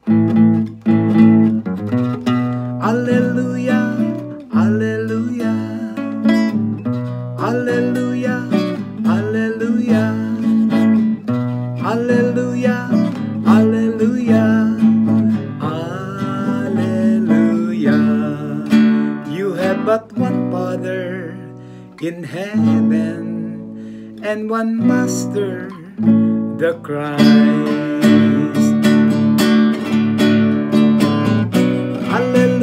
Alleluia, Alleluia, Alleluia, Alleluia, Alleluia, Alleluia, Alleluia. You have but one Father in heaven and one Master, the Christ. Alleluia.